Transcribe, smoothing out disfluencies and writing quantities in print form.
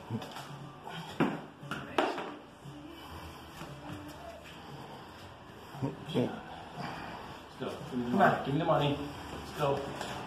Let's go. Come on, give me the money. Let's go.